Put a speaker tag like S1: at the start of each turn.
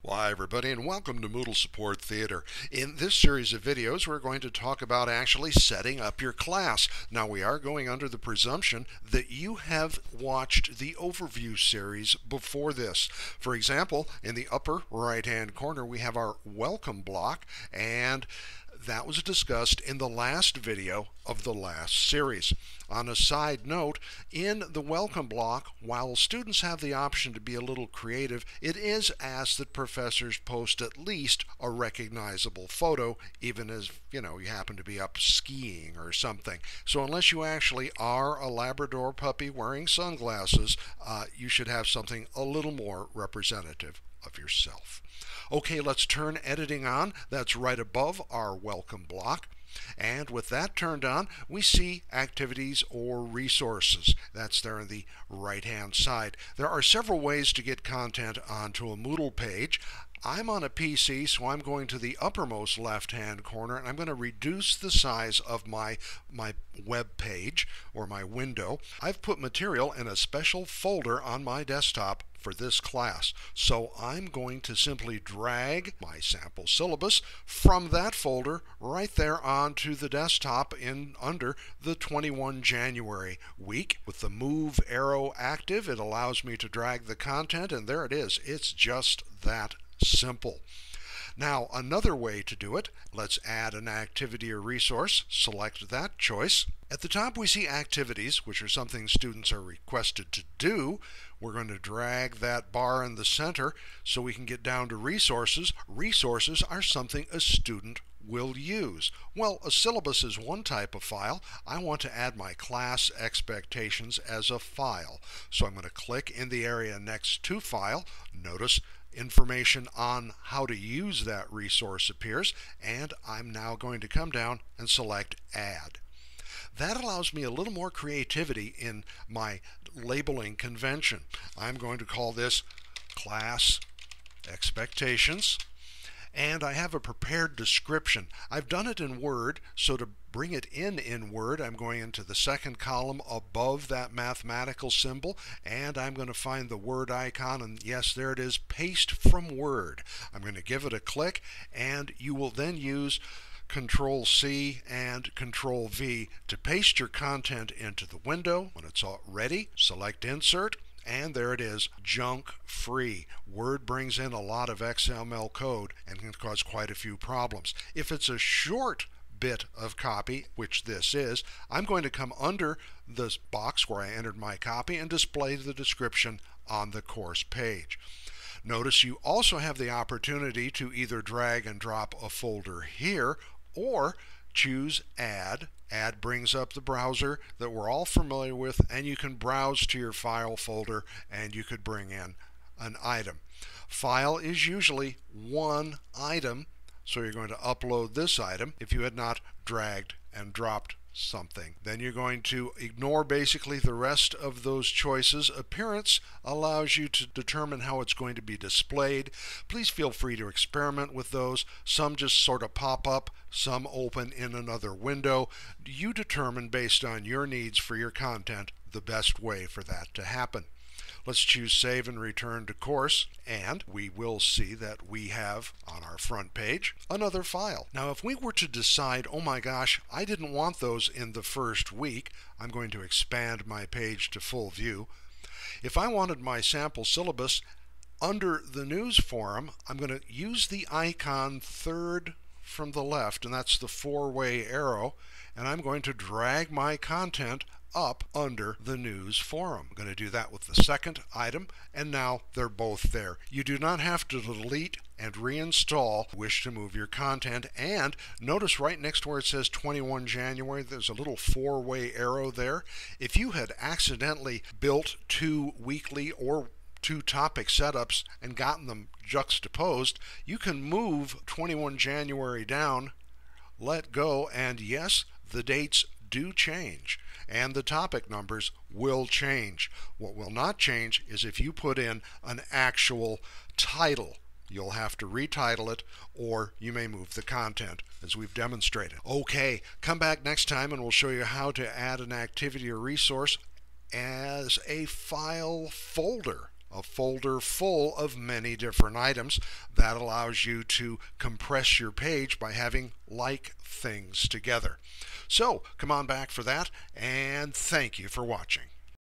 S1: Well, hi everybody, and welcome to Moodle Support Theater. In this series of videos, we're going to talk about actually setting up your class. Now, we are going under the presumption that you have watched the overview series before this. For example, in the upper right-hand corner, we have our welcome block, and that was discussed in the last video of the last series. On a side note, in the welcome block, while students have the option to be a little creative, it is asked that professors post at least a recognizable photo, even as, you happen to be up skiing or something. So unless you actually are a Labrador puppy wearing sunglasses, you should have something a little more representative of yourself. Okay, let's turn editing on. That's right above our welcome block. And with that turned on, we see activities or resources. That's there on the right-hand side. There are several ways to get content onto a Moodle page. I'm on a PC, so I'm going to the uppermost left-hand corner, and I'm going to reduce the size of my web page or my window. I've put material in a special folder on my desktop for this class. So I'm going to simply drag my sample syllabus from that folder right there onto the desktop in under the 21 January week. With the move arrow active, it allows me to drag the content, and there it is. It's just that simple. Now, another way to do it, let's add an activity or resource. Select that choice. At the top, we see activities, which are something students are requested to do. We're going to drag that bar in the center so we can get down to resources. Resources are something a student will use. Well, a syllabus is one type of file. I want to add my class expectations as a file. So I'm going to click in the area next to File. Notice information on how to use that resource appears, and I'm now going to come down and select Add. That allows me a little more creativity in my labeling convention. I'm going to call this Class Expectations, and I have a prepared description. I've done it in Word, so to bring it in Word, I'm going into the second column above that mathematical symbol, and I'm going to find the Word icon, and yes, there it is, Paste from Word. I'm going to give it a click, and you will then use Control C and Control V to paste your content into the window. When it's all ready, select Insert, and there it is, junk free. Word brings in a lot of XML code and can cause quite a few problems. If it's a short bit of copy, which this is, I'm going to come under this box where I entered my copy and display the description on the course page. Notice you also have the opportunity to either drag and drop a folder here or choose Add. Add brings up the browser that we're all familiar with, and you can browse to your file folder and you could bring in an item. File is usually one item, so you're going to upload this item if you had not dragged and dropped something. Then you're going to ignore basically the rest of those choices. Appearance allows you to determine how it's going to be displayed. Please feel free to experiment with those. Some just sort of pop up, some open in another window. You determine based on your needs for your content the best way for that to happen. Let's choose Save and Return to Course, and we will see that we have on our front page another file. Now, if we were to decide, oh my gosh, I didn't want those in the first week, I'm going to expand my page to full view. If I wanted my sample syllabus under the news forum, I'm going to use the icon third from the left, and that's the four-way arrow, and I'm going to drag my content up under the news forum. I'm going to do that with the second item, and now they're both there. You do not have to delete and reinstall wish to move your content. And notice right next to where it says 21 January, there's a little four-way arrow there. If you had accidentally built two weekly or two topic setups and gotten them juxtaposed, you can move 21 January down, let go, and yes, the dates do change and the topic numbers will change. What will not change is if you put in an actual title. You'll have to retitle it, or you may move the content as we've demonstrated. Okay, come back next time and we'll show you how to add an activity or resource as a file folder a folder full of many different items. That allows you to compress your page by having like things together. So come on back for that, and thank you for watching.